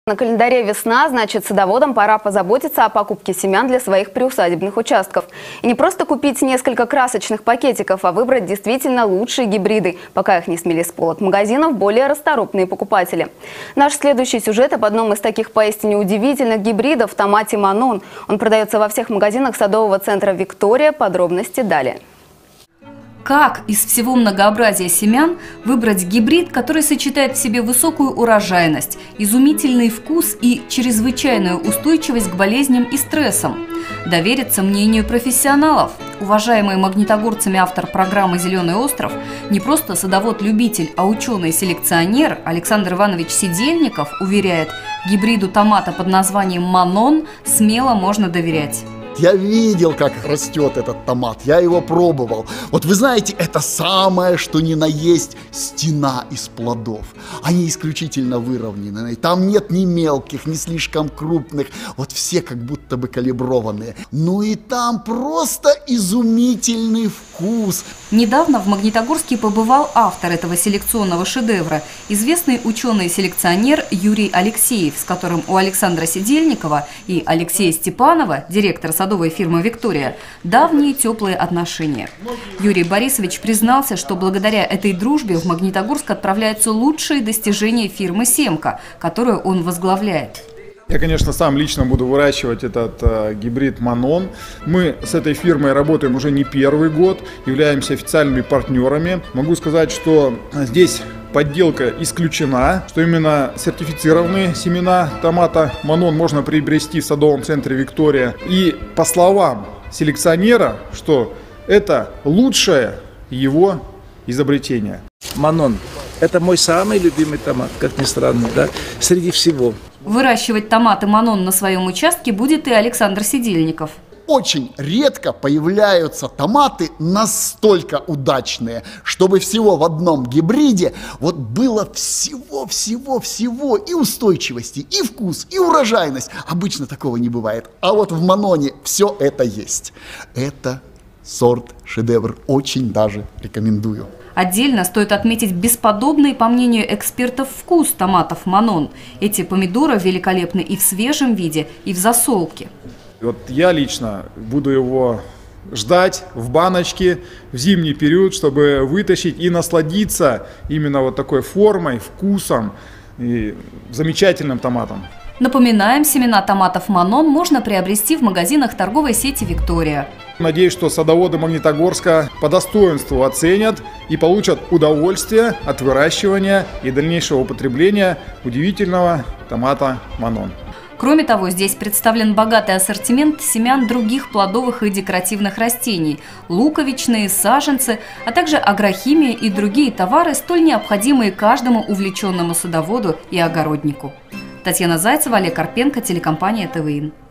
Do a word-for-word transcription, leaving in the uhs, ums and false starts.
На календаре весна, значит, садоводам пора позаботиться о покупке семян для своих приусадебных участков. И не просто купить несколько красочных пакетиков, а выбрать действительно лучшие гибриды, пока их не смели с полок магазинов более расторопные покупатели. Наш следующий сюжет об одном из таких поистине удивительных гибридов – томате Манон. Он продается во всех магазинах садового центра «Виктория». Подробности далее. Как из всего многообразия семян выбрать гибрид, который сочетает в себе высокую урожайность, изумительный вкус и чрезвычайную устойчивость к болезням и стрессам? Довериться мнению профессионалов. Уважаемый магнитогорцами автор программы «Зеленый остров» не просто садовод-любитель, а ученый-селекционер Александр Иванович Сидельников уверяет, гибриду томата под названием «Манон» смело можно доверять. Я видел, как растет этот томат, я его пробовал. Вот вы знаете, это самое, что ни на есть стена из плодов. Они исключительно выровнены, там нет ни мелких, ни слишком крупных, вот все как будто бы калиброванные. Ну и там просто изумительный вкус. Недавно в Магнитогорске побывал автор этого селекционного шедевра, известный ученый-селекционер Юрий Алексеев, с которым у Александра Сидельникова и Алексея Степанова, директора садовой фирмы «Виктория», давние теплые отношения. Юрий Борисович признался, что благодаря этой дружбе в Магнитогорск отправляются лучшие достижения фирмы «Семка», которую он возглавляет. Я, конечно, сам лично буду выращивать этот э, гибрид Манон. Мы с этой фирмой работаем уже не первый год, являемся официальными партнерами. Могу сказать, что здесь подделка исключена, что именно сертифицированные семена томата Манон можно приобрести в садовом центре «Виктория». И по словам селекционера, что это лучшее его изобретение. Манон – это мой самый любимый томат, как ни странно, да, среди всего. Выращивать томаты Манон на своем участке будет и Александр Сидельников. Очень редко появляются томаты настолько удачные, чтобы всего в одном гибриде вот было всего-всего-всего и устойчивости, и вкус, и урожайность. Обычно такого не бывает. А вот в Маноне все это есть. Это сорт шедевр. Очень даже рекомендую. Отдельно стоит отметить бесподобный, по мнению экспертов, вкус томатов Манон. Эти помидоры великолепны и в свежем виде, и в засолке. Вот я лично буду его ждать в баночке в зимний период, чтобы вытащить и насладиться именно вот такой формой, вкусом и замечательным томатом. Напоминаем, семена томатов Манон можно приобрести в магазинах торговой сети «Виктория». Надеюсь, что садоводы Магнитогорска по достоинству оценят и получат удовольствие от выращивания и дальнейшего употребления удивительного томата Манон. Кроме того, здесь представлен богатый ассортимент семян других плодовых и декоративных растений, луковичные, саженцы, а также агрохимия и другие товары, столь необходимые каждому увлеченному садоводу и огороднику. Татьяна Зайцева, Олег Карпенко, телекомпания ТВИН.